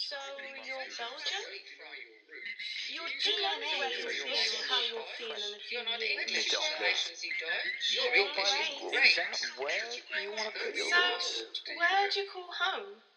So you're Belgian? Your DNA DNA is reveals how you'll feel in a few years. You don't know. You're Bilingual. Is that where you want to put your So, roots? where do you call home?